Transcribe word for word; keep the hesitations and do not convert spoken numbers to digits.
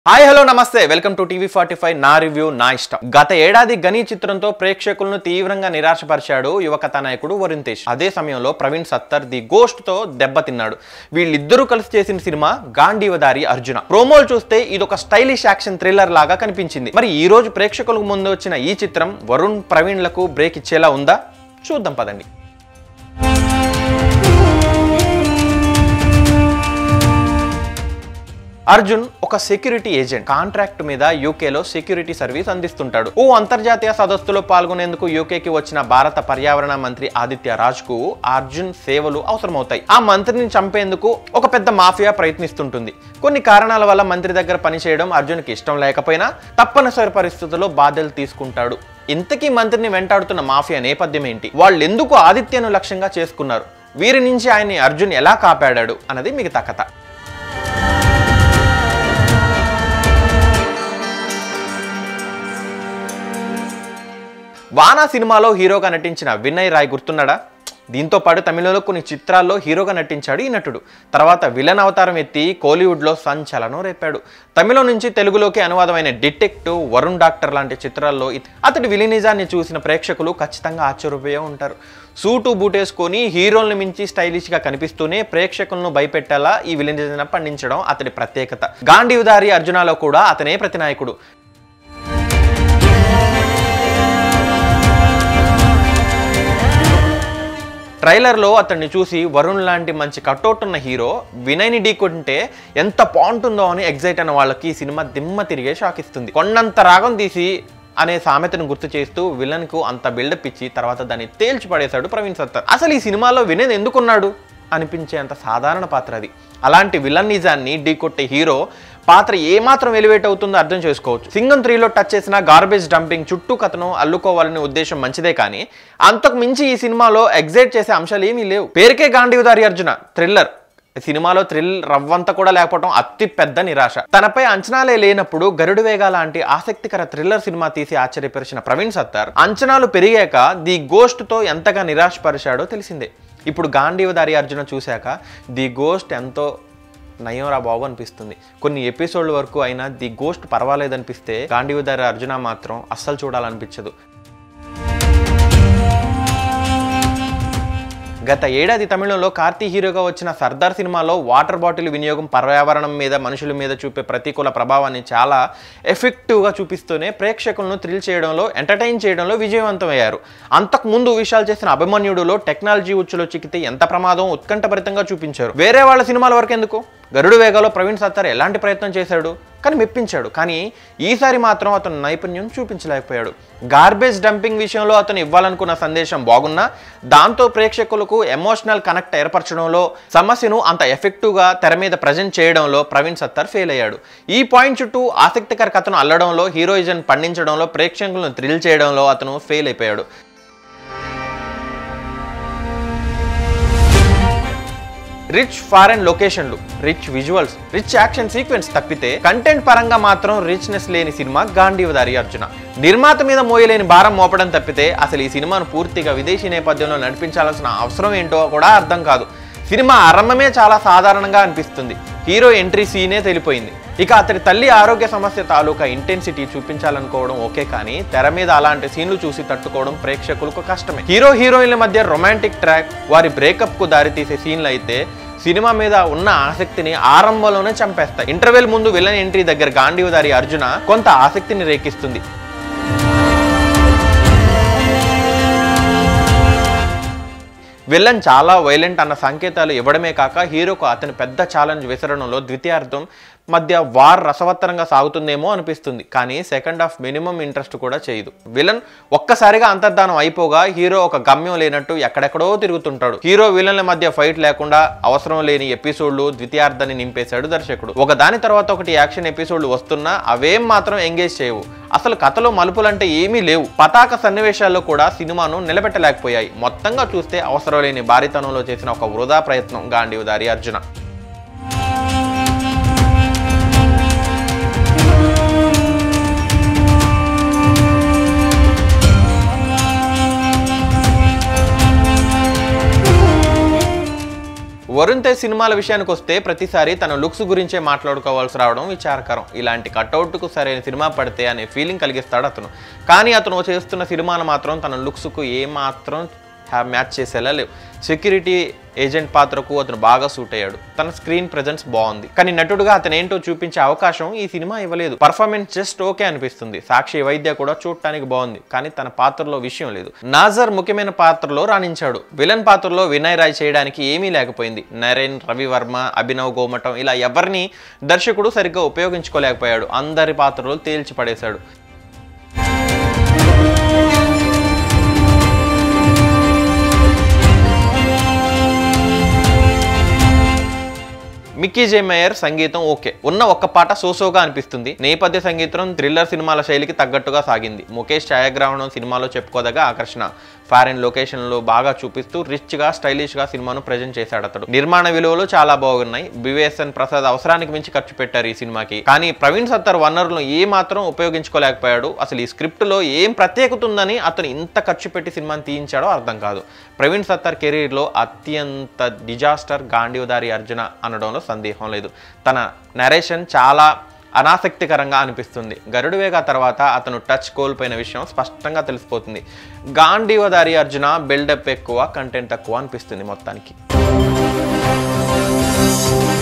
Hi hello namaste welcome to TV forty five నా review నా ఇష్టం. గత ఏడాది గనీ చిత్రంతో ప్రేక్షకులను తీవ్రంగా నిరాశపరిచాడు యువ కథానాయకుడు వరుణ్ తేజ్. అదే సమయంలో ప్రవీణ్ సత్తర్ ది గోస్ట్ తో దెబ్బతిన్నాడు. వీళ్ళిద్దరూ కలిసి చేసిన సినిమా గాంధీవదారి అర్జున. ప్రోమోలు చూస్తే ఇదొక స్టైలిష్ యాక్షన్ థ్రిల్లర్ లాగా కనిపించింది. మరి ఈ రోజు ప్రేక్షకులకు ముందు వచ్చిన ఈ చిత్రం వరుణ్ ప్రవీణ్లకు బ్రేక్ ఇచ్చేలా ఉందా? చూద్దాం పదండి. అర్జున్ ఒక సెక్యూరిటీ ఏజెంట్. కాంట్రాక్ట్ మీద యూకేలో సెక్యూరిటీ సర్వీస్ అందిస్తుంటాడు. ఓ అంతర్జాతీయ సదస్సులో పాల్గొనేందుకు యూకేకి వచ్చిన భారత పర్యావరణ మంత్రి ఆదిత్య రాజ్ కు అర్జున్ సేవలు అవసరమవుతాయి. ఆ మంత్రిని చంపేందుకు ఒక పెద్ద మాఫియా ప్రయత్నిస్తుంటుంది. కొన్ని కారణాల వల్ల మంత్రి దగ్గర పనిచేయడం అర్జున్కి ఇష్టం లేకపోయినా తప్పనిసరి పరిస్థితుల్లో బాధ్యతలు తీసుకుంటాడు. ఇంతకీ మంత్రిని వెంటాడుతున్న మాఫియా నేపథ్యం ఏంటి? వాళ్ళు ఎందుకు ఆదిత్యను లక్ష్యంగా చేసుకున్నారు? వీరి నుంచి ఆయన్ని అర్జున్ ఎలా కాపాడాడు అన్నది మిగతా కథ. వానా సినిమాలో హీరోగా నటించిన వినయ్ రాయ్ గుర్తున్నాడా? దీంతో పాటు తమిళంలో కొన్ని చిత్రాల్లో హీరోగా నటించాడు ఈ నటుడు. తర్వాత విలన్ అవతారం ఎత్తి కోలీవుడ్లో సంచలనం రేపాడు. తమిళం నుంచి తెలుగులోకి అనువాదమైన డిటెక్టివ్, వరుణ్ డాక్టర్ లాంటి చిత్రాల్లో అతడి విలినిజాన్ని చూసిన ప్రేక్షకులు ఖచ్చితంగా ఆశ్చర్యపోయే ఉంటారు. సూటు బూటేసుకొని హీరోల్ని మించి స్టైలిష్గా కనిపిస్తూనే ప్రేక్షకులను భయపెట్టేలా ఈ విలినిజాన్ని పండించడం అతడి ప్రత్యేకత. గాంధీవదారి అర్జునలో కూడా అతనే ప్రతినాయకుడు. ట్రైలర్లో అతన్ని చూసి వరుణ్ లాంటి మంచి కట్అవుట్ ఉన్న హీరో వినయ్ని ఢీకొంటే ఎంత బాగుంటుందో అని ఎగ్జైట్ అయిన వాళ్ళకి ఈ సినిమా దిమ్మ తిరిగే షాక్ ఇస్తుంది. కొండంత రాగం తీసి అనే సామెతను గుర్తు చేస్తూ విలన్ కు అంత బిల్డప్ ఇచ్చి తర్వాత దాన్ని తేల్చి పడేశాడు ప్రవీణ్ సత్తర్. అసలు ఈ సినిమాలో వినయ్ ఎందుకున్నాడు అనిపించేంత సాధారణ పాత్ర అది. అలాంటి విలన్ నిజాన్ని ఢీకొట్టే హీరో పాత్ర ఏమాత్రం ఎలివేట్ అవుతుందో అర్థం చేసుకోవచ్చు. సింగం త్రీలో టచ్ చేసిన గార్బేజ్ డంపింగ్ చుట్టూ కథను అల్లుకోవాలనే ఉద్దేశం మంచిదే, కానీ అంతకు మించి ఈ సినిమాలో ఎగ్జైట్ చేసే అంశాలు ఏమీ లేవు. పేరుకే గాంధీవదారి అర్జున థ్రిల్లర్. సినిమాలో థ్రిల్ రవ్వంత కూడా లేకపోవడం అతి పెద్ద నిరాశ. తనపై అంచనాలే లేనప్పుడు గరుడు వేగ లాంటి ఆసక్తికర థ్రిల్లర్ సినిమా తీసి ఆశ్చర్యపరిచిన ప్రవీణ్ సత్తర్ అంచనాలు పెరిగాక ది గోస్ట్ తో ఎంతగా నిరాశపరిచాడో తెలిసిందే. ఇప్పుడు గాంధీవదారి అర్జున చూశాక ది గోస్ట్ ఎంతో నయంరా బాబు అనిపిస్తుంది. కొన్ని ఎపిసోడ్ల వరకు అయినా ది గోస్ట్ పర్వాలేదనిపిస్తే గాంధీవదారి అర్జున మాత్రం అస్సలు చూడాలనిపించదు. గత ఏడాది తమిళంలో కార్తీ హీరోగా వచ్చిన సర్దార్ సినిమాలో వాటర్ బాటిల్ వినియోగం పర్యావరణం మీద, మనుషుల మీద చూపే ప్రతికూల ప్రభావాన్ని చాలా ఎఫెక్టివ్గా చూపిస్తూనే ప్రేక్షకులను థ్రిల్ చేయడంలో, ఎంటర్టైన్ చేయడంలో విజయవంతమయ్యారు. అంతకుముందు విషయాలు చేసిన అభిమన్యుడులో టెక్నాలజీ ఉచ్చులో చిక్కితే ఎంత ప్రమాదం ఉత్కంఠభరితంగా చూపించారు. వేరే వాళ్ళ సినిమాల వరకు ఎందుకు, గరుడు వేగలో ప్రవీణ్ సత్తర్ ఎలాంటి ప్రయత్నం చేశాడు కానీ మెప్పించాడు. కానీ ఈసారి మాత్రం అతను నైపుణ్యం చూపించలేకపోయాడు. గార్బేజ్ డంపింగ్ విషయంలో అతను ఇవ్వాలనుకున్న సందేశం బాగున్నా దాంతో ప్రేక్షకులకు ఎమోషనల్ కనెక్ట్ ఏర్పరచడంలో, సమస్యను అంత ఎఫెక్టివ్గా తెర మీద ప్రజెంట్ చేయడంలో ప్రవీణ్ సత్తర్ ఫెయిల్ అయ్యాడు. ఈ పాయింట్ చుట్టూ ఆసక్తికర కథను అల్లడంలో, హీరోయిజం పండించడంలో, ప్రేక్షకులను థ్రిల్ చేయడంలో అతను ఫెయిల్ అయిపోయాడు. రిచ్ ఫారెన్ లొకేషన్లు, rich visuals, rich action sequence తప్పితే కంటెంట్ పరంగా మాత్రం రిచ్నెస్ లేని సినిమా గాంధీవదారి అర్జున. నిర్మాత మీద మోయలేని భారం మోపడం తప్పితే అసలు ఈ సినిమాను పూర్తిగా విదేశీ నేపథ్యంలో నడిపించాల్సిన అవసరం ఏంటో కూడా అర్థం కాదు. సినిమా ఆరంభమే చాలా సాధారణంగా అనిపిస్తుంది. హీరో ఎంట్రీ సీనే తెలిపోయింది. ఇక అతడి తల్లి ఆరోగ్య సమస్య తాలూకా ఇంటెన్సిటీ చూపించాలనుకోవడం ఓకే, కానీ తెర మీద అలాంటి సీన్లు చూసి తట్టుకోవడం ప్రేక్షకులకు కష్టమే. హీరో హీరోయిన్ల మధ్య రొమాంటిక్ ట్రాక్, వారి బ్రేకప్ కు దారితీసే సీన్లు అయితే సినిమా మీద ఉన్న ఆసక్తిని ఆరంభంలోనే చంపేస్తాయి. ఇంటర్వెల్ ముందు విలన్ ఎంట్రీ దగ్గర గాంధీవదారి అర్జున కొంత ఆసక్తిని రేకిస్తుంది. విలన్ చాలా వైలెంట్ అన్న సంకేతాలు ఇవ్వడమే కాక హీరోకు అతని పెద్ద ఛాలెంజ్ విసరడంలో ద్వితీయార్థం మధ్య వార్ రసవత్తరంగా సాగుతుందేమో అనిపిస్తుంది, కానీ సెకండ్ హాఫ్ మినిమం ఇంట్రెస్ట్ కూడా చేయదు. విలన్ ఒక్కసారిగా అంతర్ధానం అయిపోగా హీరో ఒక గమ్యం లేనట్టు ఎక్కడెక్కడో తిరుగుతుంటాడు. హీరో విలన్ల మధ్య ఫైట్ లేకుండా అవసరం లేని ఎపిసోడ్లు ద్వితీయార్థాన్ని నింపేశాడు దర్శకుడు. ఒక దాని తర్వాత ఒకటి యాక్షన్ ఎపిసోడ్లు వస్తున్నా అవేం మాత్రం ఎంగేజ్ చేయవు. అసలు కథలో మలుపులంటే ఏమీ లేవు. పతాక సన్నివేశాల్లో కూడా సినిమాను నిలబెట్టలేకపోయాయి. మొత్తంగా చూస్తే అవసరం లేని భారీతనంలో చేసిన ఒక వృధా ప్రయత్నం గాంధీవదారి అర్జున. వరుణ్ తేజ్ చేసే సినిమాల విషయానికి వస్తే ప్రతిసారి తన లుక్స్ గురించే మాట్లాడుకోవాల్సి రావడం విచారకరం. ఇలాంటి కట్అవుట్కు సరైన సినిమా పడితే అనే ఫీలింగ్ కలిగిస్తాడు అతను. కానీ అతను చేస్తున్న సినిమాలు మాత్రం తన లుక్స్కు ఏమాత్రం మ్యాచ్ చేసేలా లేవు. సెక్యూరిటీ ఏజెంట్ పాత్రకు అతను బాగా సూట్ అయ్యాడు. తన స్క్రీన్ ప్రెజెన్స్ బాగుంది, కానీ నటుడుగా అతను ఏంటో చూపించే అవకాశం ఈ సినిమా ఇవ్వలేదు. పర్ఫార్మెన్స్ జస్ట్ ఓకే అనిపిస్తుంది. సాక్షి వైద్య కూడా చూడటానికి బాగుంది, కానీ తన పాత్రలో విషయం లేదు. నాజర్ ముఖ్యమైన పాత్రలో రాణించాడు. విలన్ పాత్రలో వినయ్ రాయ్ చేయడానికి ఏమీ లేకపోయింది. నరేన్, రవివర్మ, అభినవ్ గోమటం ఇలా ఎవరిని దర్శకుడు సరిగ్గా ఉపయోగించుకోలేకపోయాడు. అందరి పాత్రలో తేల్చి పడేశాడు. మిక్కీ జే మేయర్ సంగీతం ఓకే, ఉన్న ఒక్క పాట సోసోగా అనిపిస్తుంది. నేపథ్య సంగీతం థ్రిల్లర్ సినిమాల శైలికి తగ్గట్టుగా సాగింది. ముఖేష్ ఛాయాగ్రహణం సినిమాలో చెప్పుకోదగ్గ ఆకర్షణ. ఫారిన్ లొకేషన్లో బాగా చూపిస్తూ రిచ్ గా స్టైలిష్ గా సినిమాను ప్రజెంట్ చేశాడు అతడు. నిర్మాణ విలువలు చాలా బాగున్నాయి. బివేఎస్ఎన్ ప్రసాద్ అవసరానికి మించి ఖర్చు పెట్టారు ఈ సినిమాకి. కానీ ప్రవీణ్ సత్తర్ వనరులను ఏ మాత్రం ఉపయోగించుకోలేకపోయాడు. అసలు ఈ స్క్రిప్ట్ లో ఏం ప్రత్యేకత ఉందని అతను ఇంత ఖర్చు పెట్టి సినిమాని తీయించాడో అర్థం కాదు. ప్రవీణ్ సత్తర్ కెరీర్ లో అత్యంత డిజాస్టర్ గాంధీవదారి అర్జున అనడంలో సందేహం లేదు. తన నరేషన్ చాలా అనాసక్తికరంగా అనిపిస్తుంది. గరుడువేగ తర్వాత అతను టచ్ కోల్పోయిన విషయం స్పష్టంగా తెలిసిపోతుంది. గాంధీవదారి అర్జున బిల్డప్ ఎక్కువ, కంటెంట్ తక్కువ అనిపిస్తుంది మొత్తానికి.